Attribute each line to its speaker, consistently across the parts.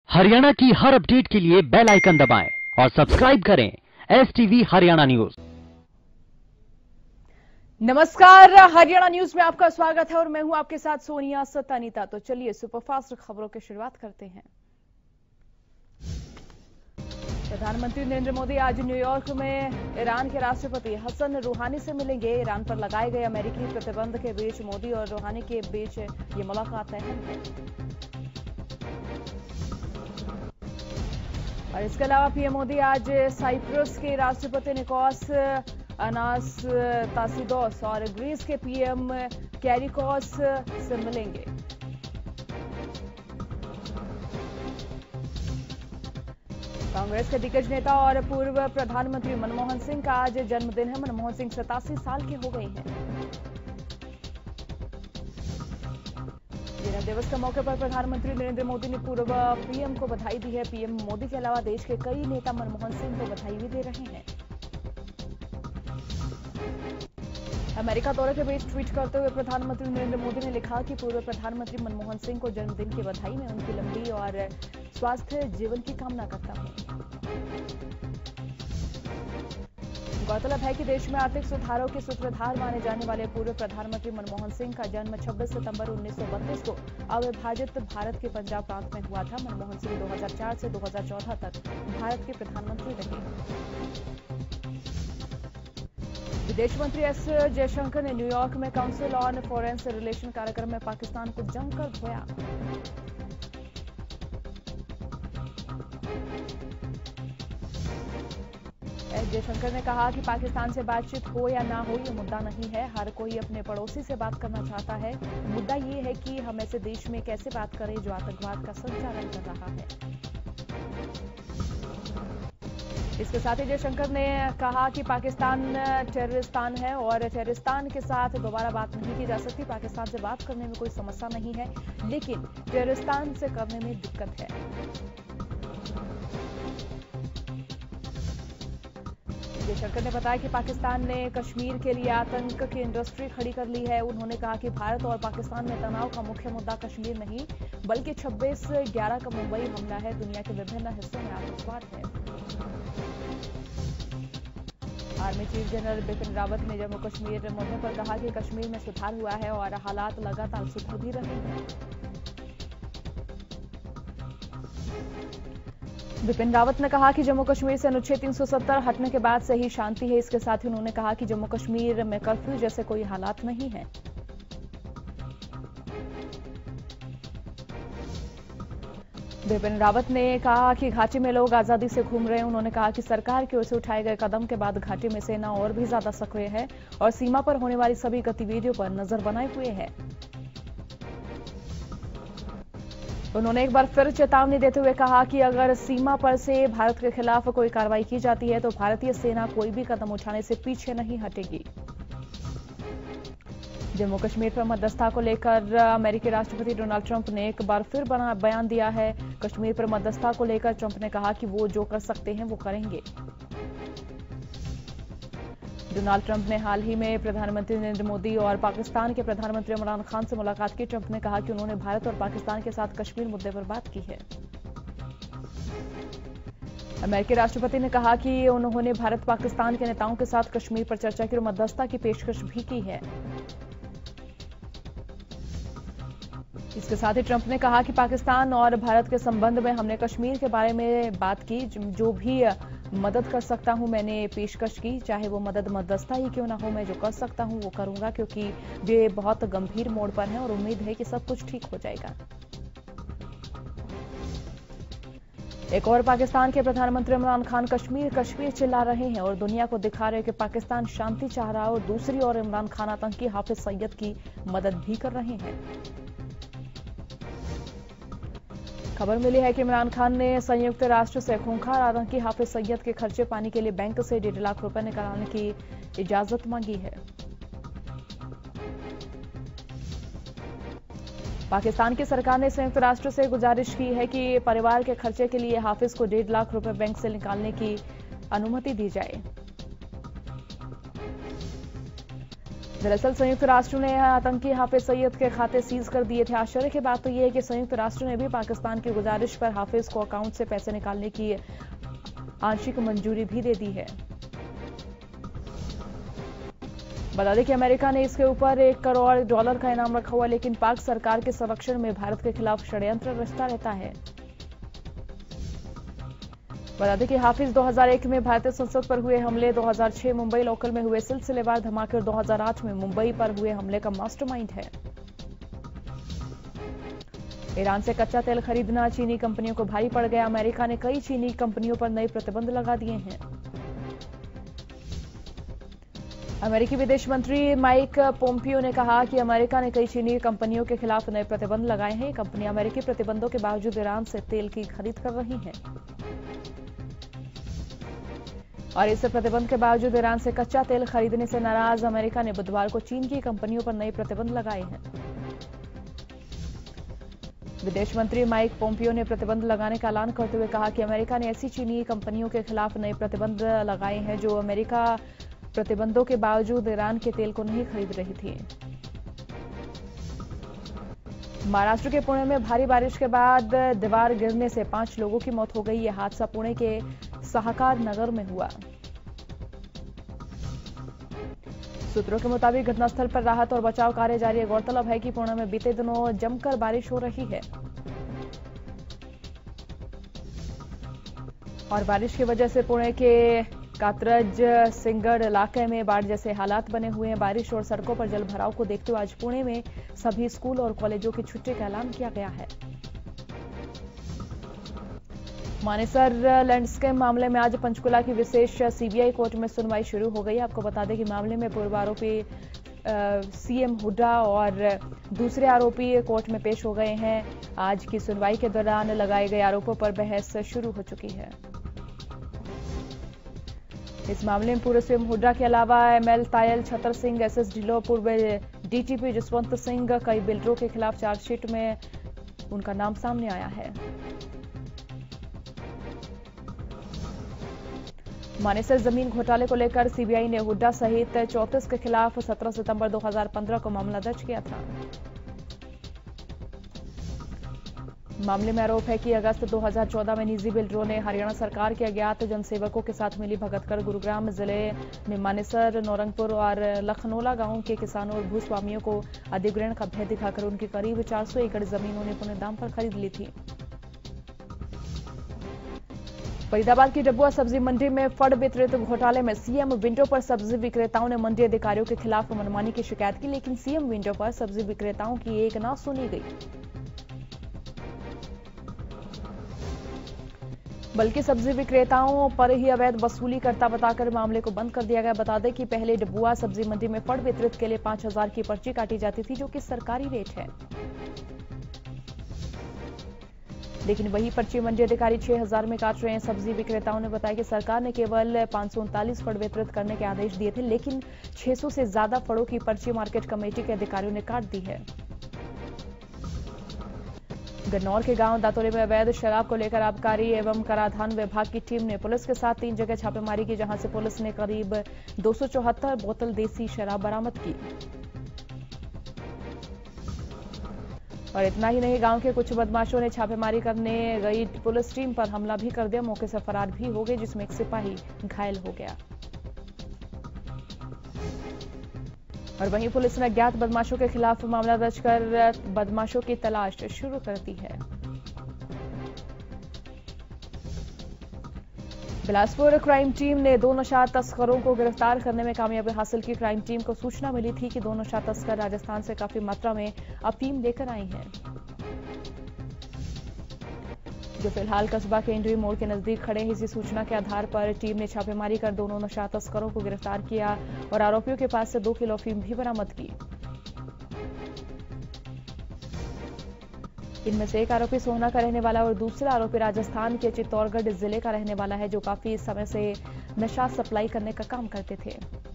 Speaker 1: हरियाणा की हर अपडेट के लिए बेल आइकन दबाएं और सब्सक्राइब करें STV हरियाणा न्यूज।
Speaker 2: नमस्कार, हरियाणा न्यूज में आपका स्वागत है और मैं हूं आपके साथ सोनिया सत्तानीता। तो चलिए सुपरफास्ट खबरों की शुरुआत करते हैं। प्रधानमंत्री नरेंद्र मोदी आज न्यूयॉर्क में ईरान के राष्ट्रपति हसन रूहानी से मिलेंगे। ईरान पर लगाए गए अमेरिकी प्रतिबंध के बीच मोदी और रूहानी के बीच ये मुलाकात अहम है। और इसके अलावा पीएम मोदी आज साइप्रस के राष्ट्रपति निकोस अनास्तासिडोस और ग्रीस के पीएम कैरिकोस से मिलेंगे। कांग्रेस के दिग्गज नेता और पूर्व प्रधानमंत्री मनमोहन सिंह का आज जन्मदिन है। मनमोहन सिंह 87 साल के हो गए हैं। दिवस के मौके पर प्रधानमंत्री नरेंद्र मोदी ने पूर्व पीएम को बधाई दी है। पीएम मोदी के अलावा देश के कई नेता मनमोहन सिंह को बधाई भी दे रहे हैं। अमेरिका दौरे के बीच ट्वीट करते हुए प्रधानमंत्री नरेंद्र मोदी ने लिखा कि पूर्व प्रधानमंत्री मनमोहन सिंह को जन्मदिन की बधाई। मैं उनकी लंबी और स्वास्थ्य जीवन की कामना करता हूं। गौरतलब है कि देश में आर्थिक सुधारों के सूत्रधार माने जाने वाले पूर्व प्रधानमंत्री मनमोहन सिंह का जन्म 26 सितंबर 1932 को अविभाजित भारत के पंजाब प्रांत में हुआ था। मनमोहन सिंह 2004 से 2014 तक भारत के प्रधानमंत्री रहे। विदेश मंत्री एस जयशंकर ने न्यूयॉर्क में काउंसिल ऑन फॉरेन रिलेशन कार्यक्रम में पाकिस्तान को जमकर धोया। जयशंकर ने कहा कि पाकिस्तान से बातचीत हो या ना हो ये मुद्दा नहीं है। हर कोई अपने पड़ोसी से बात करना चाहता है। मुद्दा ये है कि हम ऐसे देश में कैसे बात करें जो आतंकवाद का संचालन कर रहा है। इसके साथ ही जयशंकर ने कहा कि पाकिस्तान टेररिस्तान है और टेररिस्तान के साथ दोबारा बात नहीं की जा सकती। पाकिस्तान से बात करने में कोई समस्या नहीं है, लेकिन टेररिस्तान से करने में दिक्कत है। जयशंकर ने बताया कि पाकिस्तान ने कश्मीर के लिए आतंक की इंडस्ट्री खड़ी कर ली है। उन्होंने कहा कि भारत और पाकिस्तान में तनाव का मुख्य मुद्दा कश्मीर नहीं बल्कि 26/11 का मुंबई हमला है। दुनिया के विभिन्न हिस्सों में आतंकवाद है। Army chief general Bipin Rawat ने जम्मू कश्मीर मुद्दे पर कहा कि कश्मीर में सुधार हुआ है और हालात लगातार सुधर भी रहे हैं। बिपिन रावत ने कहा कि जम्मू कश्मीर से अनुच्छेद 370 हटने के बाद से ही शांति है। इसके साथ ही उन्होंने कहा कि जम्मू कश्मीर में कर्फ्यू जैसे कोई हालात नहीं है। बिपिन रावत ने कहा कि घाटी में लोग आजादी से घूम रहे हैं। उन्होंने कहा कि सरकार की ओर से उठाए गए कदम के बाद घाटी में सेना और भी ज्यादा सक्रिय है और सीमा पर होने वाली सभी गतिविधियों पर नजर बनाए हुए है। उन्होंने एक बार फिर चेतावनी देते हुए कहा कि अगर सीमा पर से भारत के खिलाफ कोई कार्रवाई की जाती है तो भारतीय सेना कोई भी कदम उठाने से पीछे नहीं हटेगी। जम्मू कश्मीर पर मध्यस्थता को लेकर अमेरिकी राष्ट्रपति डोनाल्ड ट्रंप ने एक बार फिर बयान दिया है। कश्मीर पर मध्यस्थता को लेकर ट्रंप ने कहा कि वो जो कर सकते हैं वो करेंगे। डोनाल्ड ट्रंप ने हाल ही में प्रधानमंत्री नरेंद्र मोदी और पाकिस्तान के प्रधानमंत्री इमरान खान से मुलाकात की। ट्रंप ने कहा कि उन्होंने भारत और पाकिस्तान के साथ कश्मीर मुद्दे पर बात की है। अमेरिकी राष्ट्रपति ने कहा कि उन्होंने भारत पाकिस्तान के नेताओं के साथ कश्मीर पर चर्चा की और मध्यस्थता की पेशकश भी की है। इसके साथ ही ट्रंप ने कहा कि पाकिस्तान और भारत के संबंध में हमने कश्मीर के बारे में बात की। जो भी मदद कर सकता हूं मैंने पेशकश की, चाहे वो मदद मध्यस्थता ही क्यों ना हो। मैं जो कर सकता हूं वो करूंगा क्योंकि वे बहुत गंभीर मोड़ पर हैं और उम्मीद है कि सब कुछ ठीक हो जाएगा। एक और पाकिस्तान के प्रधानमंत्री इमरान खान कश्मीर कश्मीर चिल्ला रहे हैं और दुनिया को दिखा रहे हैं कि पाकिस्तान शांति चाह रहा है और दूसरी ओर इमरान खान आतंकी हाफिज सईद की मदद भी कर रहे हैं। खबर मिली है कि इमरान खान ने संयुक्त राष्ट्र से खूंखार आतंकी हाफिज सईद के खर्चे पानी के लिए बैंक से 1.5 लाख रुपए निकालने की इजाजत मांगी है। पाकिस्तान की सरकार ने संयुक्त राष्ट्र से गुजारिश की है कि परिवार के खर्चे के लिए हाफिज को 1.5 लाख रुपए बैंक से निकालने की अनुमति दी जाए। दरअसल संयुक्त राष्ट्र ने आतंकी हाफिज सईद के खाते सीज कर दिए थे। आश्चर्य की बात तो यह है कि संयुक्त राष्ट्र ने भी पाकिस्तान की गुजारिश पर हाफिज को अकाउंट से पैसे निकालने की आंशिक मंजूरी भी दे दी है। बता दें कि अमेरिका ने इसके ऊपर $1 करोड़ का इनाम रखा हुआ, लेकिन पाक सरकार के संरक्षण में भारत के खिलाफ षड्यंत्र रचता रहता है। बता दें कि हाफिज 2001 में भारतीय संसद पर हुए हमले, 2006 मुंबई लोकल में हुए सिलसिलेवार धमाके और 2008 में मुंबई पर हुए हमले का मास्टरमाइंड है। ईरान से कच्चा तेल खरीदना चीनी कंपनियों को भारी पड़ गया। अमेरिका ने कई चीनी कंपनियों पर नए प्रतिबंध लगा दिए हैं। अमेरिकी विदेश मंत्री माइक पोम्पियो ने कहा कि अमेरिका ने कई चीनी कंपनियों के खिलाफ नए प्रतिबंध लगाए हैं। कंपनियां अमेरिकी प्रतिबंधों के बावजूद ईरान से तेल की खरीद कर रही हैं और इस प्रतिबंध के बावजूद ईरान से कच्चा तेल खरीदने से नाराज अमेरिका ने बुधवार को चीन की कंपनियों पर नए प्रतिबंध लगाए हैं। विदेश मंत्री माइक पोम्पियो ने प्रतिबंध लगाने का ऐलान करते हुए कहा कि अमेरिका ने ऐसी चीनी कंपनियों के खिलाफ नए प्रतिबंध लगाए हैं जो अमेरिका प्रतिबंधों के बावजूद ईरान के तेल को नहीं खरीद रही थी। महाराष्ट्र के पुणे में भारी बारिश के बाद दीवार गिरने से 5 लोगों की मौत हो गई। यह हादसा पुणे के सहकार नगर में हुआ। सूत्रों के मुताबिक घटनास्थल पर राहत और बचाव कार्य जारी है। गौरतलब है कि पुणे में बीते दिनों जमकर बारिश हो रही है और बारिश की वजह से पुणे के कात्रज सिंगड़ इलाके में बाढ़ जैसे हालात बने हुए हैं। बारिश और सड़कों पर जल भराव को देखते हुए आज पुणे में सभी स्कूल और कॉलेजों की छुट्टी का ऐलान किया गया है। मानेसर लैंडस्केप मामले में आज पंचकुला की विशेष सीबीआई कोर्ट में सुनवाई शुरू हो गई। आपको बता दें कि मामले में पूर्व आरोपी सीएम हुड्डा और दूसरे आरोपी कोर्ट में पेश हो गए हैं। आज की सुनवाई के दौरान लगाए गए आरोपों पर बहस शुरू हो चुकी है। इस मामले में पूर्व सीएम हुड्डा के अलावा एमएल तायल, छतर सिंह, एसएस ढिल्लों, पूर्व डीटीपी जसवंत सिंह, कई बिल्डरों के खिलाफ चार्जशीट में उनका नाम सामने आया है। मानेसर जमीन घोटाले को लेकर सीबीआई ने हुड्डा सहित 34 के खिलाफ 17 सितंबर 2015 को मामला दर्ज किया था। मामले में आरोप है कि अगस्त 2014 में निजी बिल्डरों ने हरियाणा सरकार के अज्ञात जनसेवकों के साथ मिली भगत कर गुरुग्राम जिले में मानेसर, नौरंगपुर और लखनौला गांवों के किसानों और भूस्वामियों को अधिग्रहण का भय दिखाकर उनकी करीब 400 एकड़ जमीन उन्हें पुणे दाम पर खरीद ली थी। फरीदाबाद की डबुआ सब्जी मंडी में फड़ वितरित घोटाले में सीएम विंडो पर सब्जी विक्रेताओं ने मंडी अधिकारियों के खिलाफ मनमानी की शिकायत की, लेकिन सीएम विंडो पर सब्जी विक्रेताओं की एक न सुनी गई, बल्कि सब्जी विक्रेताओं पर ही अवैध वसूली करता बताकर मामले को बंद कर दिया गया। बता दें कि पहले डबुआ सब्जी मंडी में फड़ वितरित के लिए 5000 की पर्ची काटी जाती थी, जो कि सरकारी रेट है, लेकिन वही पर्ची मंडी अधिकारी 6000 में काट रहे हैं। सब्जी विक्रेताओं ने बताया कि सरकार ने केवल 539 फड़ वितरित करने के आदेश दिए थे, लेकिन 600 से ज्यादा फड़ों की पर्ची मार्केट कमेटी के अधिकारियों ने काट दी है। गन्नौर के गांव दातोले में अवैध शराब को लेकर आबकारी एवं कराधान विभाग की टीम ने पुलिस के साथ 3 जगह छापेमारी की, जहां से पुलिस ने करीब 274 बोतल देसी शराब बरामद की। और इतना ही नहीं, गांव के कुछ बदमाशों ने छापेमारी करने गई पुलिस टीम पर हमला भी कर दिया, मौके से फरार भी हो गए, जिसमें एक सिपाही घायल हो गया। और वहीं पुलिस ने अज्ञात बदमाशों के खिलाफ मामला दर्ज कर बदमाशों की तलाश शुरू कर दी है। बिलासपुर क्राइम टीम ने 2 नशा तस्करों को गिरफ्तार करने में कामयाबी हासिल की। क्राइम टीम को सूचना मिली थी कि 2 नशा तस्कर राजस्थान से काफी मात्रा में अफीम लेकर आए हैं, जो फिलहाल कस्बा के इंड्री मोड़ के नजदीक खड़े हैं। इसी सूचना के आधार पर टीम ने छापेमारी कर दोनों नशा तस्करों को गिरफ्तार किया और आरोपियों के पास से 2 किलो अफीम भी बरामद की। इनमें से एक आरोपी सोहना का रहने वाला और दूसरा आरोपी राजस्थान के चित्तौड़गढ़ जिले का रहने वाला है, जो काफी समय से नशा सप्लाई करने का काम करते थे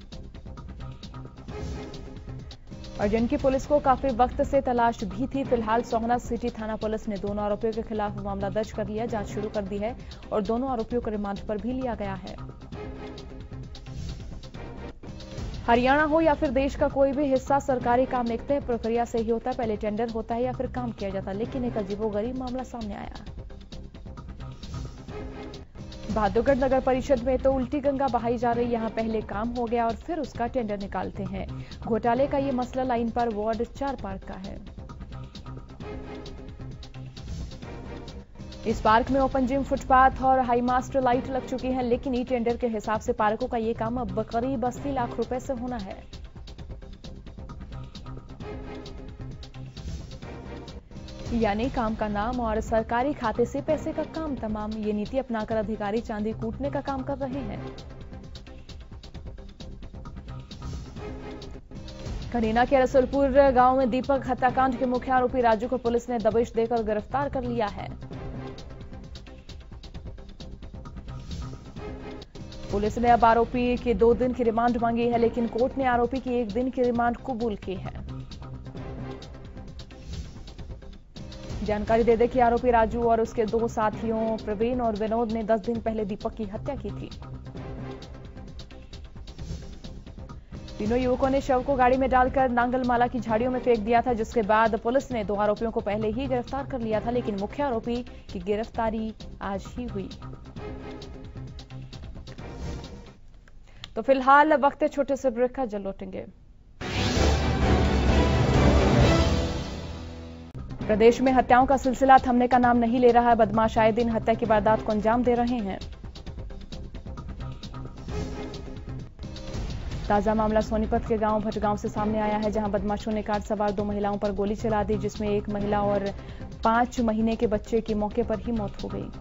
Speaker 2: और जिनकी पुलिस को काफी वक्त से तलाश भी थी। फिलहाल सोहना सिटी थाना पुलिस ने दोनों आरोपियों के खिलाफ मामला दर्ज कर लिया, जांच शुरू कर दी है और दोनों आरोपियों को रिमांड पर भी लिया गया है। हरियाणा हो या फिर देश का कोई भी हिस्सा, सरकारी काम एक तय प्रक्रिया से ही होता है। पहले टेंडर होता है या फिर काम किया जाता है, लेकिन एक अजीबोगरीब मामला सामने आया। बहादुरगढ़ नगर परिषद में तो उल्टी गंगा बहाई जा रही। यहां पहले काम हो गया और फिर उसका टेंडर निकालते हैं। घोटाले का ये मसला लाइन पर वार्ड 4 पार्क का है। इस पार्क में ओपन जिम, फुटपाथ और हाई मास्ट लाइट लग चुकी हैं, लेकिन ई टेंडर के हिसाब से पार्कों का ये काम अब करीब 80 लाख रुपए से होना है। यानी काम का नाम और सरकारी खाते से पैसे का काम तमाम। ये नीति अपनाकर अधिकारी चांदी कूटने का काम कर रहे हैं। करीना के रसुलपुर गांव में दीपक हत्याकांड के मुख्य आरोपी राजू को पुलिस ने दबिश देकर गिरफ्तार कर लिया है। पुलिस ने अब आरोपी की 2 दिन की रिमांड मांगी है, लेकिन कोर्ट ने आरोपी की 1 दिन की रिमांड कबूल की है। जानकारी दे दें कि आरोपी राजू और उसके 2 साथियों प्रवीण और विनोद ने 10 दिन पहले दीपक की हत्या की थी। तीनों युवकों ने शव को गाड़ी में डालकर नांगलमाला की झाड़ियों में फेंक दिया था, जिसके बाद पुलिस ने 2 आरोपियों को पहले ही गिरफ्तार कर लिया था, लेकिन मुख्य आरोपी की गिरफ्तारी आज ही हुई। तो फिलहाल वक्त है छोटे से ब्रेक का, जल्द लौटेंगे। प्रदेश में हत्याओं का सिलसिला थमने का नाम नहीं ले रहा है। बदमाश आए दिन हत्या की वारदात को अंजाम दे रहे हैं। ताजा मामला सोनीपत के गांव भटगांव से सामने आया है, जहां बदमाशों ने कार सवार 2 महिलाओं पर गोली चला दी, जिसमें 1 महिला और 5 महीने के बच्चे की मौके पर ही मौत हो गई।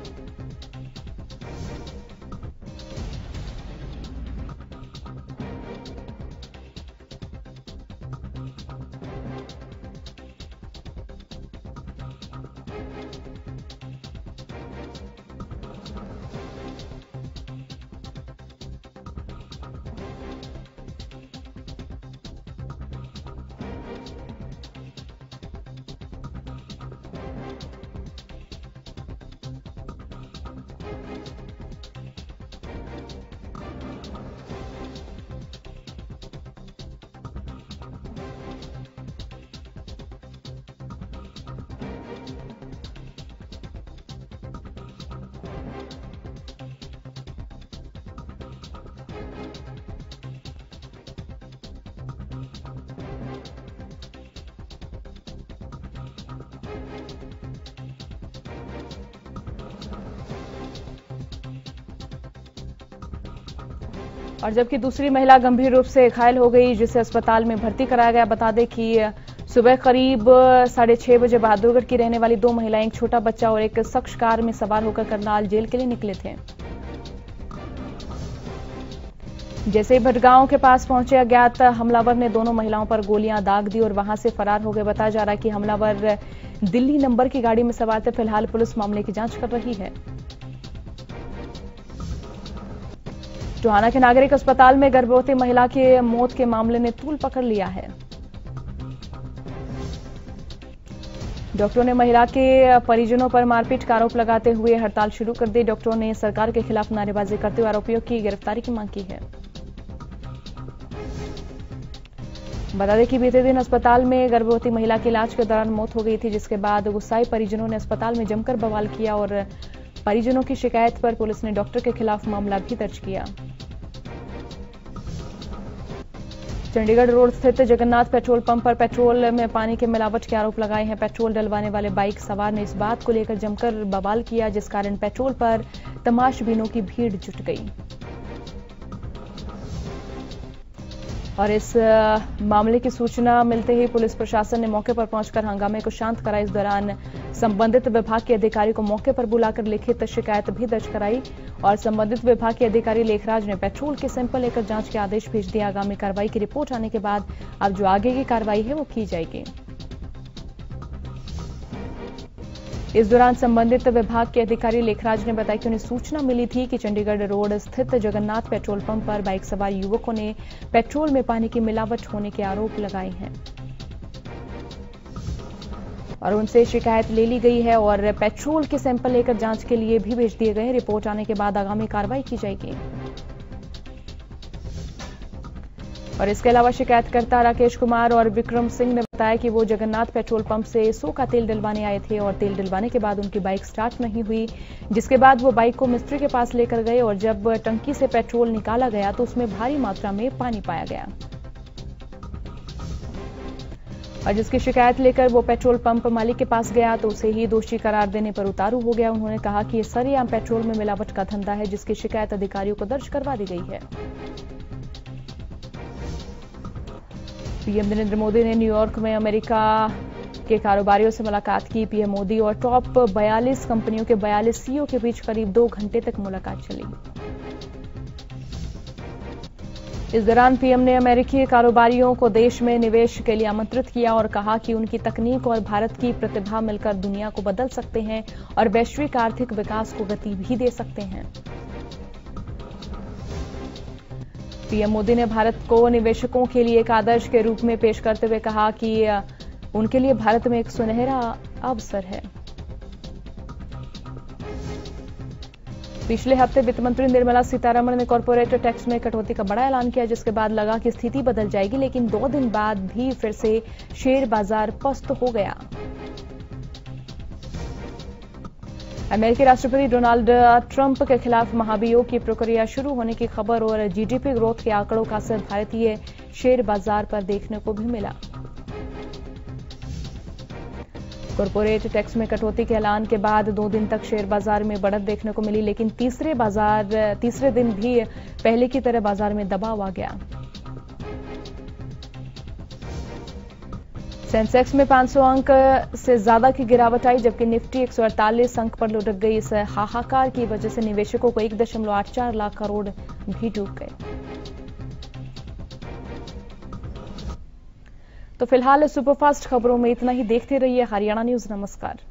Speaker 2: और जबकि दूसरी महिला गंभीर रूप से घायल हो गई, जिसे अस्पताल में भर्ती कराया गया। बता दें कि सुबह करीब 6:30 बजे बहादुरगढ़ की रहने वाली 2 महिलाएं, एक छोटा बच्चा और एक शख्स कार में सवार होकर करनाल जेल के लिए निकले थे। जैसे ही भटगांव के पास पहुंचे अज्ञात हमलावर ने दोनों महिलाओं पर गोलियां दाग दी और वहां से फरार हो गए। बताया जा रहा है कि हमलावर दिल्ली नंबर की गाड़ी में सवार थे। फिलहाल पुलिस मामले की जांच कर रही है। टोहाना के नागरिक अस्पताल में गर्भवती महिला की मौत के मामले ने तूल पकड़ लिया है। डॉक्टरों ने महिला के परिजनों पर मारपीट का आरोप लगाते हुए हड़ताल शुरू कर दी। डॉक्टरों ने सरकार के खिलाफ नारेबाजी करते हुए आरोपियों की गिरफ्तारी की मांग की है। बता दें कि बीते दिन अस्पताल में गर्भवती महिला की इलाज के दौरान मौत हो गई थी, जिसके बाद गुस्साए परिजनों ने अस्पताल में जमकर बवाल किया और परिजनों की शिकायत पर पुलिस ने डॉक्टर के खिलाफ मामला भी दर्ज किया। चंडीगढ़ रोड स्थित जगन्नाथ पेट्रोल पंप पर पेट्रोल में पानी के मिलावट के आरोप लगाए हैं। पेट्रोल डलवाने वाले बाइक सवार ने इस बात को लेकर जमकर बवाल किया, जिस कारण पेट्रोल पर तमाशबीनों की भीड़ जुट गई और इस मामले की सूचना मिलते ही पुलिस प्रशासन ने मौके पर पहुंचकर हंगामे को शांत कराया। इस दौरान संबंधित विभाग के अधिकारी को मौके पर बुलाकर लिखित शिकायत भी दर्ज कराई और संबंधित विभाग के अधिकारी लेखराज ने पेट्रोल के सैंपल लेकर जांच के आदेश भेज दिए। आगामी कार्रवाई की रिपोर्ट आने के बाद अब जो आगे की कार्रवाई है वो की जाएगी। इस दौरान संबंधित विभाग के अधिकारी लेखराज ने बताया कि उन्हें सूचना मिली थी कि चंडीगढ़ रोड स्थित जगन्नाथ पेट्रोल पंप पर बाइक सवार युवकों ने पेट्रोल में पानी की मिलावट होने के आरोप लगाए हैं और उनसे शिकायत ले ली गई है और पेट्रोल के सैंपल लेकर जांच के लिए भी भेज दिए गए। रिपोर्ट आने के बाद आगामी कार्रवाई की जाएगी। और इसके अलावा शिकायतकर्ता राकेश कुमार और विक्रम सिंह ने बताया कि वो जगन्नाथ पेट्रोल पंप से 100 का तेल डलवाने आए थे और तेल डलवाने के बाद उनकी बाइक स्टार्ट नहीं हुई, जिसके बाद वो बाइक को मिस्त्री के पास लेकर गए और जब टंकी से पेट्रोल निकाला गया तो उसमें भारी मात्रा में पानी पाया गया और जिसकी शिकायत लेकर वो पेट्रोल पंप मालिक के पास गया तो उसे ही दोषी करार देने पर उतारू हो गया। उन्होंने कहा कि ये सरेआम पेट्रोल में मिलावट का धंधा है, जिसकी शिकायत अधिकारियों को दर्ज करवा दी गई है। पीएम नरेंद्र मोदी ने न्यूयॉर्क में अमेरिका के कारोबारियों से मुलाकात की। पीएम मोदी और टॉप 42 कंपनियों के 42 सीईओ के बीच करीब 2 घंटे तक मुलाकात चली। इस दौरान पीएम ने अमेरिकी कारोबारियों को देश में निवेश के लिए आमंत्रित किया और कहा कि उनकी तकनीक और भारत की प्रतिभा मिलकर दुनिया को बदल सकते हैं और वैश्विक आर्थिक विकास को गति भी दे सकते हैं। पीएम मोदी ने भारत को निवेशकों के लिए एक आदर्श के रूप में पेश करते हुए कहा कि उनके लिए भारत में एक सुनहरा अवसर है। पिछले हफ्ते वित्त मंत्री निर्मला सीतारमण ने कॉर्पोरेट टैक्स में कटौती का बड़ा ऐलान किया, जिसके बाद लगा कि स्थिति बदल जाएगी, लेकिन 2 दिन बाद भी फिर से शेयर बाजार पस्त हो गया। अमेरिकी राष्ट्रपति डोनाल्ड ट्रंप के खिलाफ महाभियोग की प्रक्रिया शुरू होने की खबर और जीडीपी ग्रोथ के आंकड़ों का असर भारतीय शेयर बाजार पर देखने को भी मिला। कॉर्पोरेट टैक्स में कटौती के ऐलान के बाद 2 दिन तक शेयर बाजार में बढ़त देखने को मिली, लेकिन तीसरे दिन भी पहले की तरह बाजार में दबाव आ गया। सेंसेक्स में 500 अंक से ज्यादा की गिरावट आई, जबकि निफ्टी 148 अंक पर लुढ़क गई। इस हाहाकार की वजह से निवेशकों को 1.84 लाख करोड़ भी डूब गए। तो फिलहाल सुपरफास्ट खबरों में इतना ही। देखते रहिए हरियाणा न्यूज। नमस्कार।